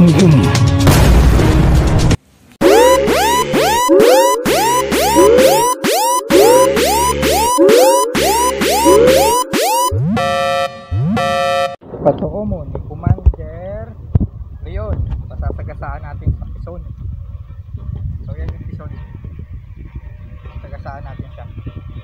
Patoo mo ni Commander Leon. Pasasagasaan natin sa Quezon. So yan yung Quezon. Sagasaan natin siya.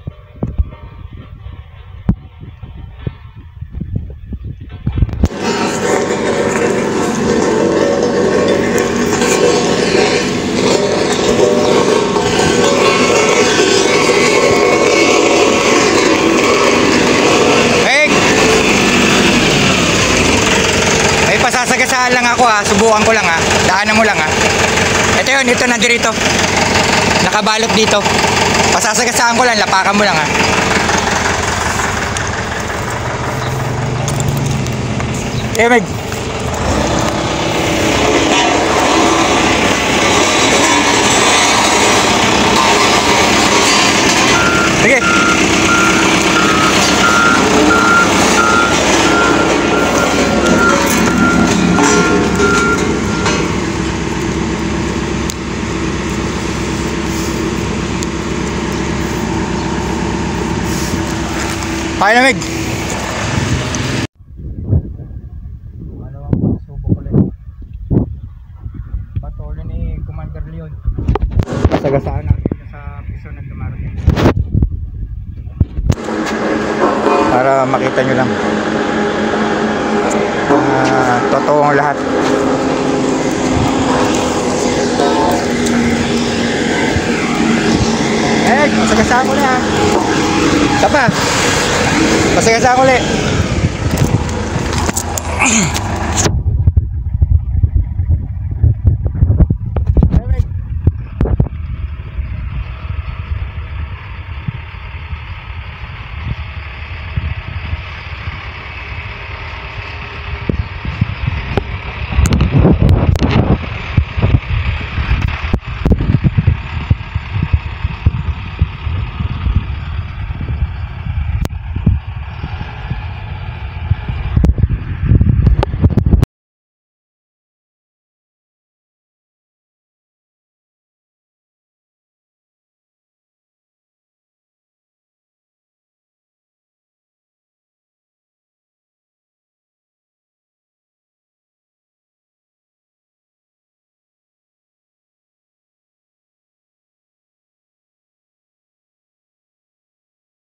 Pasasagasaan lang ako ha, subukan ko lang ha, daanan mo lang ha. Ito yun, ito nandirito, nakabalot dito. Pasasagasaan ko lang, lapakan mo lang ha. Meg. Sige. Kaya na, Meg. Ano ang pagsubok ulit? Patuloy ni Commander Leon. Pasagasaan natin sa piso na dumarating. Para makita nyo lang. Totoo ang lahat. Pasagasaan ko na ha. Isa pa. Pasagasaan ko ulit.